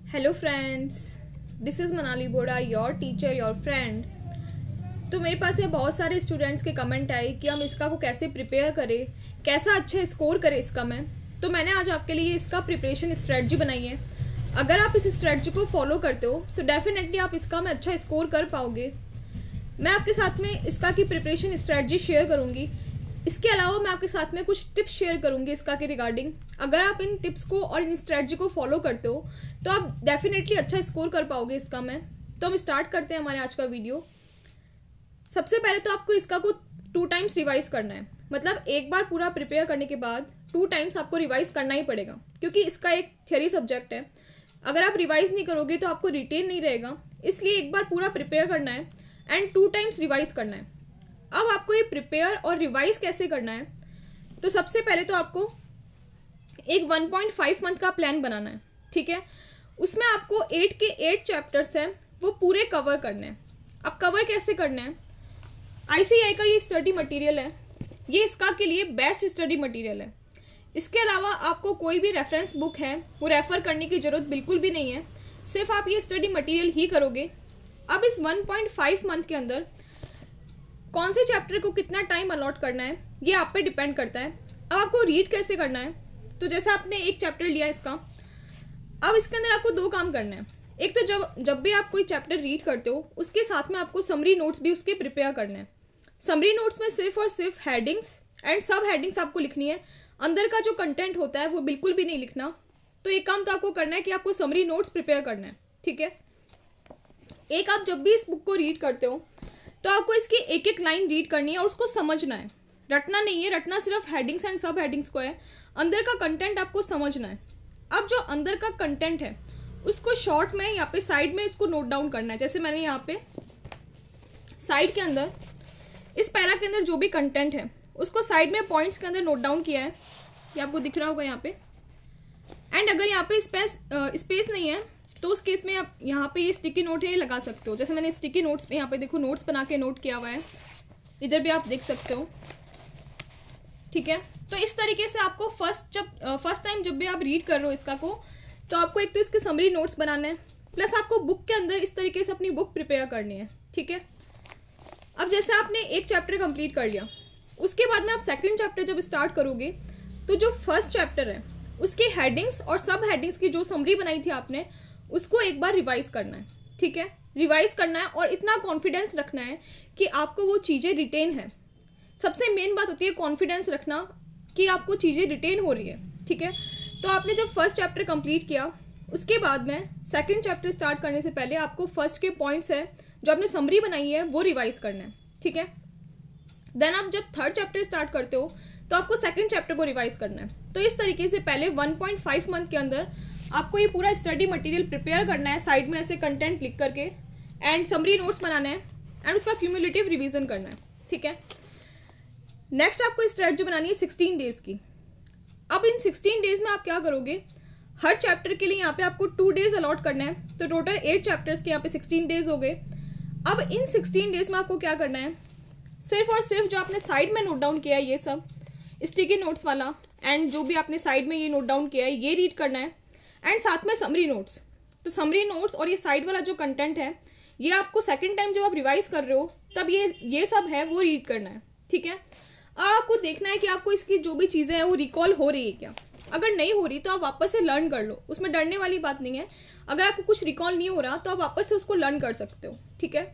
Hello friends, this is Manali Bora, your teacher your friend. तो मेरे पास ये बहुत सारे स्टूडेंट्स के कमेंट आए कि हम इसका को कैसे प्रिपेयर करें, कैसा अच्छा स्कोर करें इसका में। तो मैंने आज आपके लिए इसका प्रिपरेशन स्ट्रेटजी बनाई है। अगर आप इस स्ट्रेटजी को फॉलो करते हो तो डेफिनेटली आप इसका में अच्छा स्कोर कर पाओगे। मैं आपके साथ में इसका की प्रिपरेशन स्ट्रेटजी शेयर करूँगी। इसके अलावा मैं आपके साथ में कुछ टिप्स शेयर करूंगी इसका के रिगार्डिंग। अगर आप इन टिप्स को और इन स्ट्रेटजी को फॉलो करते हो तो आप डेफिनेटली अच्छा स्कोर कर पाओगे इसका में। तो हम स्टार्ट करते हैं हमारे आज का वीडियो। सबसे पहले तो आपको इसका को 2 टाइम्स रिवाइज करना है। मतलब एक बार पूरा प्रिपेयर करने के बाद 2 टाइम्स आपको रिवाइज करना ही पड़ेगा, क्योंकि इसका एक थ्योरी सब्जेक्ट है। अगर आप रिवाइज नहीं करोगे तो आपको रिटेन नहीं रहेगा। इसलिए एक बार पूरा प्रिपेयर करना है एंड 2 टाइम्स रिवाइज करना है। अब आपको ये प्रिपेयर और रिवाइज कैसे करना है, तो सबसे पहले तो आपको एक 1.5 मंथ का प्लान बनाना है। ठीक है, उसमें आपको 8 के 8 चैप्टर्स हैं वो पूरे कवर करने हैं। अब कवर कैसे करने हैं, ICAI का ये स्टडी मटेरियल है, ये इसका के लिए बेस्ट स्टडी मटेरियल है। इसके अलावा आपको कोई भी रेफरेंस बुक है वो रेफ़र करने की ज़रूरत बिल्कुल भी नहीं है, सिर्फ आप ये स्टडी मटेरियल ही करोगे। अब इस 1.5 मंथ के अंदर कौन से चैप्टर को कितना टाइम अलॉट करना है ये आप पे डिपेंड करता है। अब आपको रीड कैसे करना है, तो जैसे आपने एक चैप्टर लिया इसका, अब इसके अंदर आपको 2 काम करना है। एक तो जब भी आप कोई चैप्टर रीड करते हो उसके साथ में आपको समरी नोट्स भी उसके प्रिपेयर करने हैं। समरी नोट्स में सिर्फ और सिर्फ हेडिंग्स एंड सब हेडिंग्स आपको लिखनी है, अंदर का जो कंटेंट होता है वो बिल्कुल भी नहीं लिखना। तो एक काम तो आपको करना है कि आपको समरी नोट्स प्रिपेयर करना है। ठीक है, एक आप जब भी इस बुक को रीड करते हो तो आपको इसकी एक एक लाइन रीड करनी है और उसको समझना है, रटना नहीं है। रटना सिर्फ हेडिंग्स एंड सब हेडिंग्स को है, अंदर का कंटेंट आपको समझना है। अब जो अंदर का कंटेंट है उसको शॉर्ट में यहाँ पे साइड में उसको नोट डाउन करना है। जैसे मैंने यहाँ पे साइड के अंदर इस पैरा के अंदर जो भी कंटेंट है उसको साइड में पॉइंट्स के अंदर नोट डाउन किया है, ये आपको दिख रहा होगा यहाँ पे। एंड अगर यहाँ पे स्पेस नहीं है तो उस केस में आप यहाँ पे ये स्टिकी नोट है ये लगा सकते हो। जैसे मैंने स्टिकी नोट्स पे यहाँ पे देखो नोट्स बना के नोट किया हुआ है, इधर भी आप देख सकते हो। ठीक है, तो इस तरीके से आपको फर्स्ट टाइम जब भी आप रीड कर रहे हो इसका को, तो आपको एक तो इसके समरी नोट्स बनाना है, प्लस आपको बुक के अंदर इस तरीके से अपनी बुक प्रिपेयर करनी है। ठीक है, अब जैसे आपने एक चैप्टर कंप्लीट कर लिया, उसके बाद में आप सेकेंड चैप्टर जब स्टार्ट करोगे तो जो फर्स्ट चैप्टर है उसके हेडिंग्स और सब हेडिंग्स की जो समरी बनाई थी आपने उसको एक बार रिवाइज करना है। ठीक है, रिवाइज करना है और इतना कॉन्फिडेंस रखना है कि आपको वो चीज़ें रिटेन है। सबसे मेन बात होती है कॉन्फिडेंस रखना कि आपको चीज़ें रिटेन हो रही है। ठीक है, तो आपने जब फर्स्ट चैप्टर कंप्लीट किया उसके बाद में सेकंड चैप्टर स्टार्ट करने से पहले आपको फर्स्ट के पॉइंट्स है जो आपने समरी बनाई है वो रिवाइज करना है। ठीक है, देन आप जब थर्ड चैप्टर स्टार्ट करते हो तो आपको सेकंड चैप्टर को रिवाइज करना है। तो इस तरीके से पहले 1.5 मंथ के अंदर आपको ये पूरा स्टडी मटेरियल प्रिपेयर करना है, साइड में ऐसे कंटेंट लिख करके, एंड समरी नोट्स बनाना है एंड उसका क्यूमुलेटिव रिवीजन करना है। ठीक है, नेक्स्ट आपको स्ट्रेटजी बनानी है 16 डेज की। अब इन 16 डेज में आप क्या करोगे, हर चैप्टर के लिए यहाँ पे आपको 2 डेज अलॉट करना है, तो टोटल 8 चैप्टर्स के यहाँ पे 16 डेज हो गए। अब इन 16 डेज में आपको क्या करना है, सिर्फ और सिर्फ जो आपने साइड में नोट डाउन किया है ये सब स्टिकी नोट्स वाला, एंड जो भी आपने साइड में ये नोट डाउन किया है ये रीड करना है, एंड साथ में समरी नोट्स। तो समरी नोट्स और ये साइड वाला जो कंटेंट है ये आपको सेकंड टाइम जब आप रिवाइज कर रहे हो तब ये सब है वो रीड करना है। ठीक है, अब आपको देखना है कि आपको इसकी जो भी चीज़ें हैं वो रिकॉल हो रही है क्या। अगर नहीं हो रही तो आप वापस से लर्न कर लो, उसमें डरने वाली बात नहीं है। अगर आपको कुछ रिकॉल नहीं हो रहा तो आप वापस से उसको लर्न कर सकते हो। ठीक है,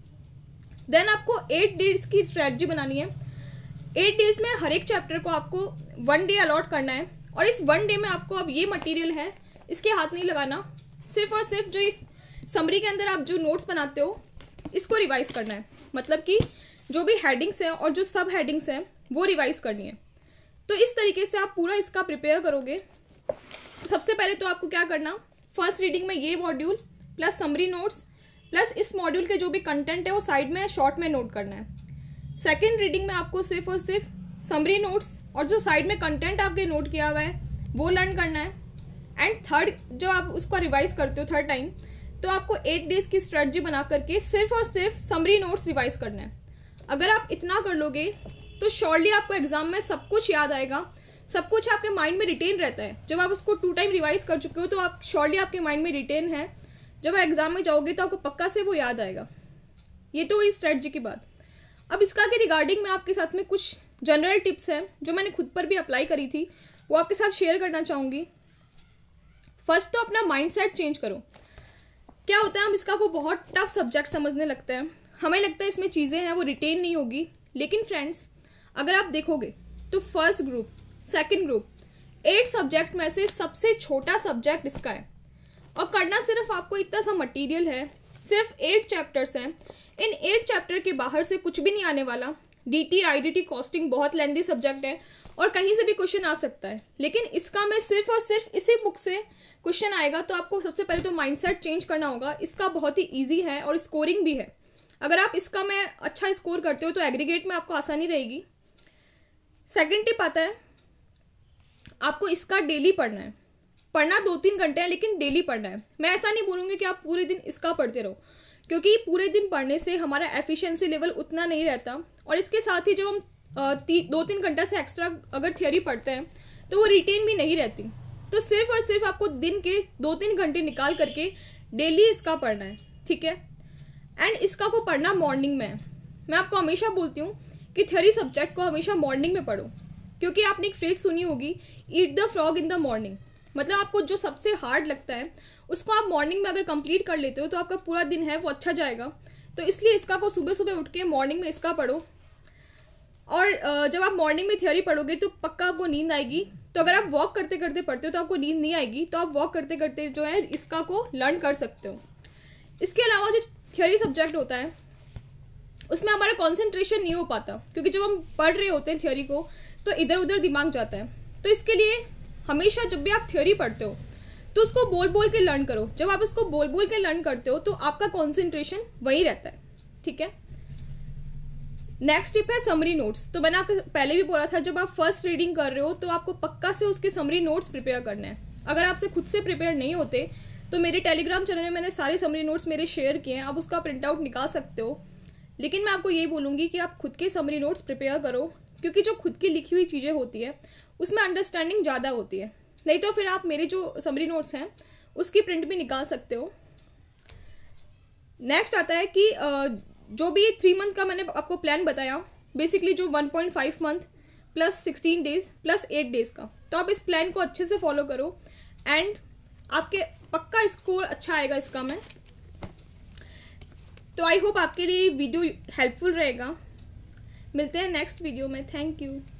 देन आपको 8 डेज की स्ट्रेटजी बनानी है। 8 डेज में हर एक चैप्टर को आपको 1 डे अलॉट करना है, और इस 1 डे में आपको अब ये मटेरियल है इसके हाथ नहीं लगाना, सिर्फ और सिर्फ जो इस समरी के अंदर आप जो नोट्स बनाते हो इसको रिवाइज करना है। मतलब कि जो भी हेडिंग्स हैं और जो सब हेडिंग्स हैं वो रिवाइज करनी है। तो इस तरीके से आप पूरा इसका प्रिपेयर करोगे। तो सबसे पहले तो आपको क्या करना, फर्स्ट रीडिंग में ये module plus summary notes plus इस मॉड्यूल के जो भी कंटेंट है वो साइड में शॉर्ट में नोट करना है। सेकेंड रीडिंग में आपको सिर्फ और सिर्फ समरी नोट्स और जो साइड में कंटेंट आपके नोट किया हुआ है वो लर्न करना है। एंड थर्ड जो आप उसको रिवाइज करते हो थर्ड टाइम, तो आपको 8 डेज की स्ट्रेटजी बना करके सिर्फ और सिर्फ समरी नोट्स रिवाइज करना है। अगर आप इतना कर लोगे तो श्योरली आपको एग्जाम में सब कुछ याद आएगा, सब कुछ आपके माइंड में रिटेन रहता है। जब आप उसको 2 टाइम रिवाइज कर चुके हो तो आप श्योरली आपके माइंड में रिटेन है। जब आप एग्जाम में जाओगे तो आपको पक्का से वो याद आएगा। ये तो हुई स्ट्रेटजी की बात। अब इसका के रिगार्डिंग मैं आपके साथ में कुछ जनरल टिप्स हैं जो मैंने खुद पर भी अप्लाई करी थी, वो आपके साथ शेयर करना चाहूँगी। फर्स्ट तो अपना माइंडसेट चेंज करो। क्या होता है, हम इसका को बहुत टफ सब्जेक्ट समझने लगता है, हमें लगता है इसमें चीज़ें हैं वो रिटेन नहीं होगी। लेकिन फ्रेंड्स, अगर आप देखोगे तो first group, second group, 8 subject में से सबसे छोटा सब्जेक्ट इसका है। और करना सिर्फ आपको इतना सा मटेरियल है, सिर्फ 8 चैप्टर्स हैं। इन 8 चैप्टर के बाहर से कुछ भी नहीं आने वाला। DT, IDT, कॉस्टिंग बहुत लेंथी सब्जेक्ट है और कहीं से भी क्वेश्चन आ सकता है। लेकिन इसका में सिर्फ और सिर्फ इसी बुक से क्वेश्चन आएगा। तो आपको सबसे पहले तो माइंडसेट चेंज करना होगा। इसका बहुत ही ईजी है और स्कोरिंग भी है। अगर आप इसका में अच्छा स्कोर करते हो तो एग्रीगेट में आपको आसानी रहेगी। सेकंड टिप आता है, आपको इसका डेली पढ़ना है। पढ़ना 2-3 घंटे है, लेकिन डेली पढ़ना है। मैं ऐसा नहीं बोलूँगी कि आप पूरे दिन इसका पढ़ते रहो, क्योंकि पूरे दिन पढ़ने से हमारा एफिशिएंसी लेवल उतना नहीं रहता। और इसके साथ ही जब हम 2-3 घंटा से एक्स्ट्रा अगर थियोरी पढ़ते हैं तो वो रिटेन भी नहीं रहती। तो सिर्फ और सिर्फ आपको दिन के 2-3 घंटे निकाल करके डेली इसका पढ़ना है, ठीक है। एंड इसका को पढ़ना मॉर्निंग में है। मैं आपको हमेशा बोलती हूँ कि थ्योरी सब्जेक्ट को हमेशा मॉर्निंग में पढ़ो, क्योंकि आपने एक फ्रेज सुनी होगी, eat the frog in the morning. मतलब आपको जो सबसे हार्ड लगता है उसको आप मॉर्निंग में अगर कंप्लीट कर लेते हो तो आपका पूरा दिन है वो अच्छा जाएगा। तो इसलिए इसका को सुबह सुबह उठ के मॉर्निंग में इसका पढ़ो। और जब आप मॉर्निंग में थ्योरी पढ़ोगे तो पक्का आपको नींद आएगी। तो अगर आप वॉक करते करते पढ़ते हो तो आपको नींद नहीं आएगी, तो आप वॉक करते करते जो है इसका को लर्न कर सकते हो। इसके अलावा जो थ्योरी सब्जेक्ट होता है उसमें हमारा कंसंट्रेशन नहीं हो पाता, क्योंकि जब हम पढ़ रहे होते हैं थ्योरी को तो इधर उधर दिमाग जाता है। तो इसके लिए हमेशा जब भी आप थ्योरी पढ़ते हो तो उसको बोल बोल के लर्न करो। जब आप उसको बोल बोल के लर्न करते हो तो आपका कंसंट्रेशन वहीं रहता है, ठीक है। नेक्स्ट टिप है समरी नोट्स। तो मैंने आपको पहले भी बोला था, जब आप फर्स्ट रीडिंग कर रहे हो तो आपको पक्का से उसके समरी नोट्स प्रिपेयर करना है। अगर आपसे खुद से प्रिपेयर नहीं होते तो मेरे टेलीग्राम चैनल में मैंने सारे समरी नोट्स मेरे शेयर किए हैं, आप उसका प्रिंट आउट निकाल सकते हो। लेकिन मैं आपको यही बोलूँगी कि आप खुद के समरी नोट्स प्रिपेयर करो, क्योंकि जो खुद की लिखी हुई चीज़ें होती है उसमें अंडरस्टैंडिंग ज़्यादा होती है। नहीं तो फिर आप मेरे जो समरी नोट्स हैं उसकी प्रिंट भी निकाल सकते हो। नेक्स्ट आता है कि जो भी 3 मंथ का मैंने आपको प्लान बताया, बेसिकली जो 1.5 month plus 16 days plus 8 days का, तो आप इस प्लान को अच्छे से फॉलो करो एंड आपके पक्का स्कोर अच्छा आएगा इसका में। तो आई होप आपके लिए वीडियो हेल्पफुल रहेगा। मिलते हैं नेक्स्ट वीडियो में। Thank you.